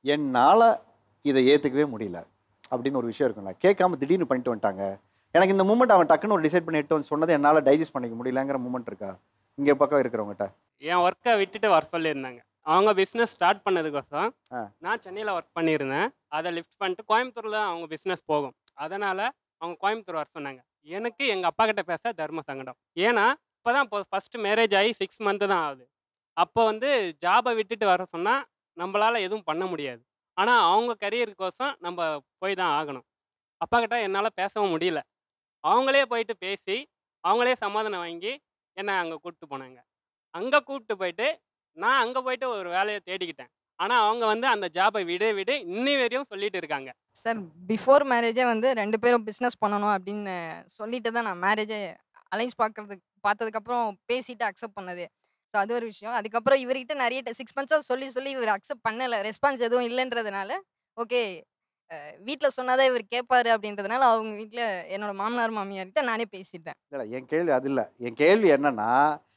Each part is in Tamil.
என்னால் இதை ஏற்றுக்கவே முடியல அப்படின்னு ஒரு விஷயம் இருக்கும்ல, கேட்காம திடீர்னு பண்ணிட்டு வந்துட்டாங்க. எனக்கு இந்த மூமெண்ட் அவன் டக்குன்னு ஒரு டிசைட் பண்ணி எடுத்து வந்து சொன்னது என்னால் டைஜஸ்ட் பண்ணிக்க முடியலங்கிற மூமெண்ட் இருக்கா இங்கே பக்கம் இருக்கிறவங்ககிட்ட? என் ஒர்க்கை விட்டுட்டு வர சொல்லியிருந்தாங்க. அவங்க பிஸ்னஸ் ஸ்டார்ட் பண்ணதுக்கோசரம் ஆ. நான் சென்னையில் ஒர்க் பண்ணியிருந்தேன். அதை லிஃப்ட் பண்ணிட்டு கோயம்புத்தூரில் தான் அவங்க பிஸ்னஸ் போகும். அதனால் அவங்க கோயம்புத்தூர் வர சொன்னாங்க. எனக்கு எங்கள் அப்பா கிட்ட பேச தர்ம சங்கடம். ஏன்னா இப்போ தான் ஃபஸ்ட்டு மேரேஜ் ஆகி 6 மந்த்து தான் ஆகுது. அப்போ வந்து ஜாபை விட்டுட்டு வர சொன்னால் நம்மளால் எதுவும் பண்ண முடியாது. ஆனால் அவங்க கரியருக்கோசம் நம்ம போய் தான் ஆகணும். அப்பா கிட்ட என்னால் பேசவும் முடியல. அவங்களே போயிட்டு பேசி அவங்களே சமாதானம் வாங்கி என்னை அங்கே கூப்பிட்டு போனாங்க. அங்கே கூப்பிட்டு போயிட்டு நான் அங்கே போயிட்டு ஒரு வேலையை தேடிக்கிட்டேன். ஆனால் அவங்க வந்து அந்த ஜாபை விடு விடு இன்னி வரையும் சொல்லிட்டு இருக்காங்க. சார் பிஃபோர் மேரேஜே வந்து 2 பேரும் பிஸ்னஸ் பண்ணணும் அப்படின்னு சொல்லிட்டு தான் நான் மேரேஜே அலைன்ஸ் பார்த்ததுக்கப்புறம் பேசிட்டு அக்செப்ட் பண்ணதே. ஸோ அது ஒரு விஷயம். அதுக்கப்புறம் இவர்கிட்ட நிறைய 6 மந்த்ஸாக சொல்லி இவர் அக்செப்ட் பண்ணலை, ரெஸ்பான்ஸ் எதுவும் இல்லைன்றதுனால ஓகே வீட்டில் சொன்னாதான் இவர் கேட்பாரு அப்படின்றதுனால அவங்க வீட்டில் என்னோட மாமனார் மாமியார்கிட்ட நானே பேசிட்டேன். இல்லை, என் கேள்வி அது இல்லை. என் கேள்வி என்னன்னா,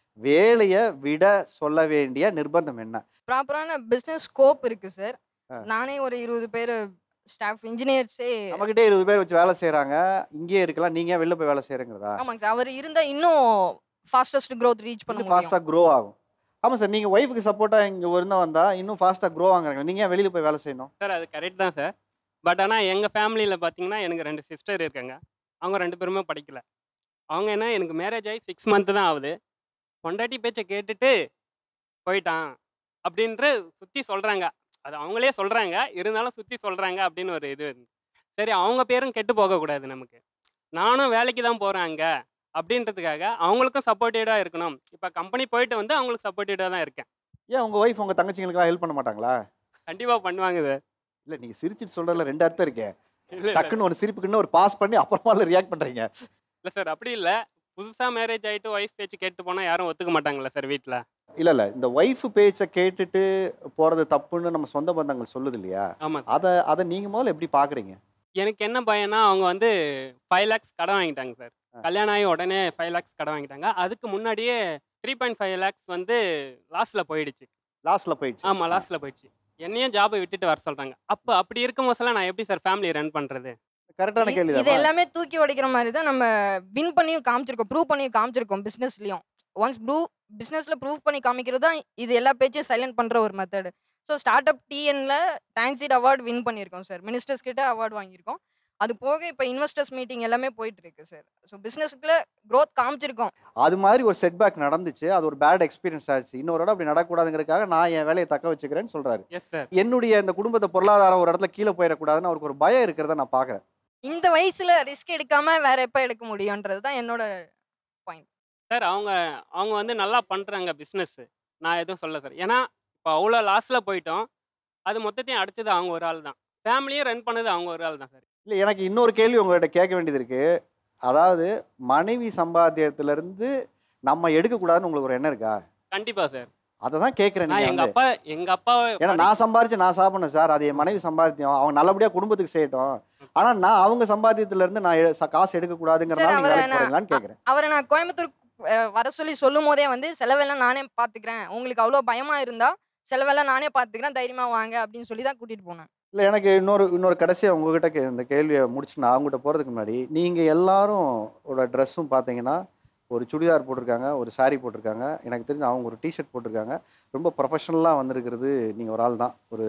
வேலையை விட சொல்ல வேண்டிய நிர்பந்தம் என்ன? ப்ராப்பரான பிஸ்னஸ் ஸ்கோப் இருக்குது சார். நானே ஒரு 20 பேர் ஸ்டாஃப் இன்ஜினியர்ஸே நம்மகிட்டே 20 பேர் வச்சு வேலை செய்கிறாங்க, இங்கேயே இருக்கலாம், நீங்கள் வெளில போய் வேலை செய்கிறங்கிறதா? ஆமாங்க சார். அவர் இருந்தால் இன்னும் ஃபாஸ்டஸ்ட் க்ரோத் ரீச் பண்ண முடியும். ஃபாஸ்ட்டாக க்ரோ ஆகும். ஆமாம் சார், நீங்கள் ஒய்ஃபுக்கு சப்போர்ட்டாக இங்கே இருந்தால் வந்தால் இன்னும் ஃபாஸ்ட்டாக க்ரோ ஆகுறாங்க. நீங்கள் ஏன் வெளியில் போய் வேலை செய்யணும்? சார் அது கரெக்ட் தான் சார். பட் ஆனால் எங்கள் ஃபேமிலியில் பார்த்தீங்கன்னா எனக்கு 2 சிஸ்டர் இருக்காங்க. அவங்க 2 பேருமே படிக்கல. அவங்க என்ன எனக்கு மேரேஜ் ஆகி 6 மந்த்து தான் ஆகுது. பொண்டாட்டி பேச்சை கேட்டுட்டு போயிட்டான் அப்படின்ற சுற்றி சொல்கிறாங்க. அது அவங்களே சொல்கிறாங்க, இருந்தாலும் சுற்றி சொல்கிறாங்க அப்படின்னு ஒரு இது. சரி அவங்க பேரும் கெட்டு போகக்கூடாது நமக்கு. நானும் வேலைக்கு தான் போகிறேன் அங்கே அப்படின்றதுக்காக அவங்களுக்கும் சப்போர்ட்டிவாக இருக்கணும். இப்போ கம்பெனி போயிட்டு வந்து அவங்களுக்கு சப்போர்ட்டிவாக தான் இருக்கேன். ஏன் உங்கள் ஒய்ஃப் உங்கள் தங்கச்சிங்களுக்கெல்லாம் ஹெல்ப் பண்ண மாட்டாங்களா? கண்டிப்பாக பண்ணுவாங்க சார். இல்லை, நீங்கள் சிரிச்சிட்டு சொல்கிறதுல 2 அர்த்தம் இருக்கே. இல்லை டக்குன்னு ஒரு சிரிப்புக்குன்னு ஒரு பாஸ் பண்ணி அப்புறமா ரியாக்ட் பண்ணுறீங்க. இல்லை சார், அப்படி இல்லை. புதுசாக மேரேஜ் ஆகிட்டு ஒய்ஃப் பேச்சு கேட்டு போனால் யாரும் ஒத்துக்க மாட்டாங்களா சார் வீட்டில்? இல்லை, இந்த ஒய்ஃப் பேச்சை கேட்டுட்டு போகிறது தப்புன்னு நம்ம சொந்த பந்தங்கள் சொல்லுது இல்லையா? ஆமாம். அதை நீங்கள் முதல்ல எப்படி பார்க்குறீங்க? எனக்கு என்ன பயம்னா அவங்க வந்து 5 lakhs கடன் வாங்கிட்டாங்க சார். கல்யாணம் ஆகி உடனே 5 lakhs கடன் வாங்கிட்டாங்க. அதுக்கு முன்னாடியே 3.5 lakhs வந்து லாஸில் போயிடுச்சு. லாஸ்ட்டில் போயிடுச்சு. ஆமாம், லாஸில் போயிடுச்சு. என்னையும் ஜாபை விட்டுட்டு வர சொல்கிறாங்க. அப்படி இருக்கும் போதெல்லாம் நான் எப்படி சார் ஃபேமிலி ரன் பண்ணுறது? கரெக்டான கேள்வி இது தான். எல்லாமே தூக்கி உடைக்கிற மாதிரி தான் நம்ம வின் பண்ணியும் காமிச்சிருக்கோம், ப்ரூவ் பண்ணியும் காமிச்சிருக்கோம் பிஸ்னஸ்லையும். ஒன்ஸ் பிஸ்னஸில் ப்ரூவ் பண்ணி காமிக்கிறது தான் இது எல்லா பேச்சையும் சைலண்ட் பண்ணுற ஒரு மெத்தடு. ஸோ ஸ்டார்ட் அப் டிஎன்ல டான்சீட் அவார்டு வின் பண்ணியிருக்கோம் சார். மினிஸ்டர்ஸ் கிட்ட அவார்டு வாங்கியிருக்கோம். அது போக இப்போ இன்வெஸ்டர்ஸ் மீட்டிங் எல்லாமே போயிட்டு இருக்கு சார். ஸோ பிஸ்னஸ்க்குள்ள க்ரோத் காமிச்சிருக்கோம். அது மாதிரி ஒரு செட்பேக் நடந்துச்சு, அது ஒரு பேட் எக்ஸ்பீரியன்ஸ் ஆச்சு. இன்னொரு இடம் அப்படி நடக்கூடாதுங்கிறதுக்காக நான் என் வேலையை தக்க வச்சுக்கிறேன்னு சொல்றாரு. Yes sir. என்னுடைய இந்த குடும்பத்தை பொருளாதாரம் ஒரு இடத்துல கீழே போயிடக்கூடாதுன்னு அவருக்கு ஒரு பயம் இருக்கிறத நான் பார்க்குறேன். இந்த வயசுல ரிஸ்க் எடுக்காம வேற எப்போ எடுக்க முடியும்ன்றது தான் என்னோட பாயிண்ட் சார். அவங்க வந்து நல்லா பண்ணுறாங்க பிஸ்னஸ்ஸு. நான் எதுவும் சொல்ல சார். ஏன்னா இப்போ அவ்வளோ லாஸில் போயிட்டோம். அது மொத்தத்தையும் அடிச்சது அவங்க ஒரு ஆள் தான். ஃபேமிலியும் ரன் பண்ணது அவங்க ஒரு ஆள் தான் சார். இல்லை, எனக்கு இன்னொரு கேள்வி உங்கள்கிட்ட கேட்க வேண்டியது இருக்கு. அதாவது மனைவி சம்பாத்தியத்திலேருந்து நம்ம எடுக்கக்கூடாதுன்னு உங்களுக்கு ஒரு எண்ணம் இருக்கா? கண்டிப்பாக சார். அதை தான் கேட்குறேன். நான் எங்கள் அப்பா ஏன்னா நான் சம்பாரிச்சு நான் சாப்பிடணும் சார், அது என் மனைவி சம்பாத்தியம், அவங்க நல்லபடியாக குடும்பத்துக்கு செய்யட்டும். ஆனால் நான் அவங்க சம்பாத்தியத்திலேருந்து நான் காசு எடுக்கக்கூடாதுங்கிறனால நீங்கள் வேலைக்கு போகிறீங்களான்னு கேட்குறேன். அவரை நான் கோயம்புத்தூர் வர சொல்லி சொல்லும் போதே வந்து செலவெல்லாம் நானே பார்த்துக்கிறேன், உங்களுக்கு அவ்வளோ பயமா இருந்தா செலவெல்லாம் நானே பார்த்துக்கிறேன், தைரியமா வாங்க அப்படின்னு சொல்லி தான் கூட்டிட்டு போனேன். இல்லை, எனக்கு இன்னொரு கடைசியாக உங்ககிட்ட இந்த கேள்வியை முடிச்சு நான் அவங்ககிட்ட போகிறதுக்கு முன்னாடி, நீங்கள் எல்லாரும் ட்ரெஸ்ஸும் பார்த்தீங்கன்னா ஒரு சுடிதார் போட்டிருக்காங்க, ஒரு சாரீ போட்டிருக்காங்க, எனக்கு தெரிஞ்சு அவங்க ஒரு டிஷர்ட் போட்டிருக்காங்க. ரொம்ப ப்ரொஃபஷ்னலாக வந்திருக்கிறது நீங்கள் ஒரு ஆள் தான். ஒரு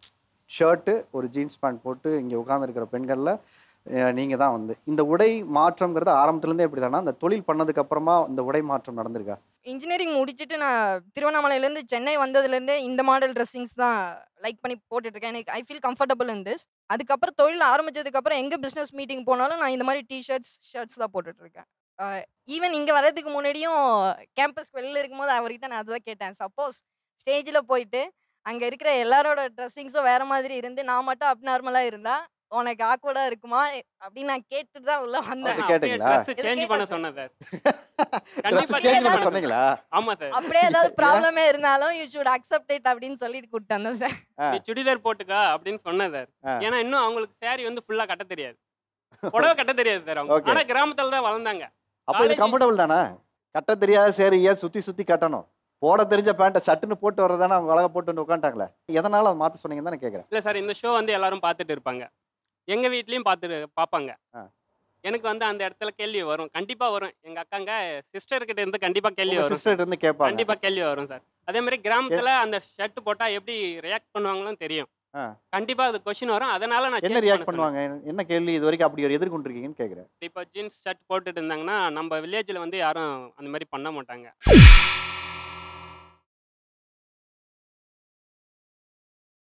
ஷர்ட்டு ஒரு ஜீன்ஸ் பேண்ட் போட்டு இங்கே உட்காந்துருக்கிற பெண்களில் நீங்கள் தான் வந்து இந்த உடை மாற்றம்ங்கிறது ஆரம்பத்துலேருந்தே எப்படி தானா? அந்த தொழில் பண்ணதுக்கப்புறமா இந்த உடை மாற்றம் நடந்திருக்கா? இன்ஜினியரிங் முடிச்சுட்டு நான் திருவண்ணாமலையிலேருந்து சென்னை வந்ததுலேருந்தே இந்த மாடல் ட்ரெஸ்ஸிங்ஸ் தான் லைக் பண்ணி போட்டுட்ருக்கேன். எனக்கு I feel comfortable in this. அதுக்கப்புறம் தொழில் ஆரம்பிச்சதுக்கப்புறம் எங்கே பிஸ்னஸ் மீட்டிங் போனாலும் நான் இந்த மாதிரி ஷர்ட்ஸ் தான் போட்டுட்ருக்கேன். ஈவன் இங்கே வர்றதுக்கு முன்னாடியும் கேம்பஸ்க்கு வெளியில் இருக்கும்போது அவர்கிட்ட நான் அதுதான் கேட்டேன். சப்போஸ் ஸ்டேஜில் போயிட்டு அங்கே இருக்கிற எல்லாரோட ட்ரெஸ்ஸிங்ஸும் வேறு மாதிரி இருந்து நான் மட்டும் அப் நார்மலாக இருந்தால் உனக்கு ஆக்வர்டா இருக்குமா அப்படின்னு நான் கேட்டுட்டு தான் உள்ள வந்தேன். கேட்டீங்களா? சேஞ்ச் பண்ண சொன்னேன் சார். கண்டிப்பா சேஞ்ச் பண்ண சொன்னீங்களா? ஆமா சார். அப்படியே ஏதாவது ப்ராப்ளமே இருந்தாலும் யூ ஷுட் அக்செப்ட் இட் அப்படின்னு சொல்லிட்டு கூப்பிட்டு வந்தேன் சார். நீ சுடிதார் போட்டுக்கா அப்படின்னு சொன்னேன் சார். ஏன்னா இன்னும் அவங்களுக்கு சாரி வந்து ஃபுல்லா கட்ட தெரியாது, புடவை கட்ட தெரியாது சார் அவங்க. ஆனா கிராமத்துல தான் வளர்ந்தாங்க. அப்ப இது கம்ஃபர்டபுள் தானே? கட்ட தெரியாத சரி ஏன் சுத்தி சுத்தி கட்டணும்? போட தெரிஞ்ச பேண்ட்டை சட்டுன்னு போட்டு வர்றதானே அவங்க அழகாக போட்டு வந்து உட்காந்துட்டாங்களே, எதனால அதை மாற்ற சொன்னீங்கன்னு தான் நான் கேட்குறேன். இல்லை சார், இந்த ஷோ வந்து எல்லாரும் பார்த்துட்டு இருப்பாங்க, எங்கள் வீட்லேயும் பார்ப்பாங்க. எனக்கு வந்து அந்த இடத்துல கேள்வி வரும், கண்டிப்பாக வரும். எங்கள் அக்காங்க சிஸ்டர்கிட்ட இருந்து கண்டிப்பாக கேள்வி வரும், சிஸ்டர் இருந்து கேட்பாங்க, கண்டிப்பாக கேள்வி வரும் சார். அதே மாதிரி கிராமத்தில் அந்த ஷர்ட் போட்டால் எப்படி ரியாக்ட் பண்ணுவாங்களும் தெரியும், கண்டிப்பாக அது கொஸ்டின் வரும். அதனால நான் என்ன ரியாக்ட் பண்ணுவாங்க, என்ன கேள்வி இது வரைக்கும் அப்படி ஒரு எதிர்கொண்டிருக்கீங்கன்னு கேட்குறேன். இப்போ ஜீன்ஸ் ஷர்ட் போட்டுட்டு இருந்தாங்கன்னா நம்ம வில்லேஜில் வந்து யாரும் அந்த மாதிரி பண்ண மாட்டாங்க.